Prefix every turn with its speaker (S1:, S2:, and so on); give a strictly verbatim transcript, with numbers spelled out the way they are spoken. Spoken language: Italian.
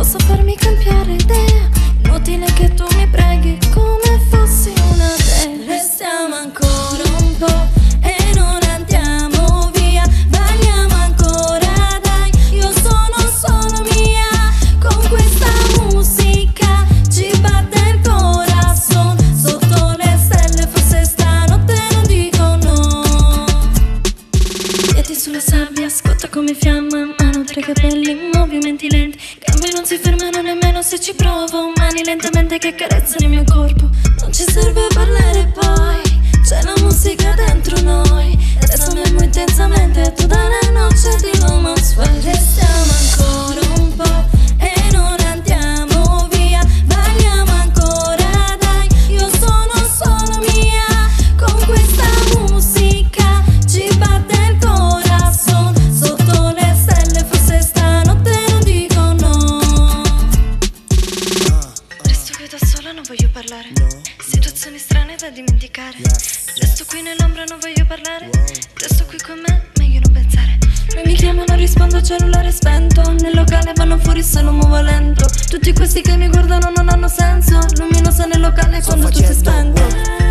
S1: posso farmi cambiare idea. Inutile che tu mi preghi come fossi una dea. Restiamo ancora un po' e non andiamo via. Balliamo ancora, dai, io sono solo mia. Con questa musica ci batte il corazon. Sotto le stelle forse stanotte non dico no. Piedi sulla sabbia, scotta come fiamma. Mano tra i capelli, movimenti lenti. Gambe non si fermano nemmeno se ci provo. Mani lentamente che carezzano il mio corpo. Non ci serve parlare poi, c'è la musica dentro noi. Adesso amiamo intensamente tutta la noce di Woman Swell. Restiamo ancora un po' e non andiamo via. Balliamo ancora, dai, io sono solo mia. Con questa musica ci batte il corazon. Sotto le stelle forse stanotte non dico no. Resto qui da sola, non voglio parlare. Situazioni strane da dimenticare. Resto qui nell'ombra, non voglio parlare. Resto qui con me, meglio non pensare. Lui mi chiama, non rispondo, cellulare spento. Nel locale vanno fuori se lo muovo lento. Tutti questi che mi guardano non hanno senso. Luminosa nel locale quando tu sei spento.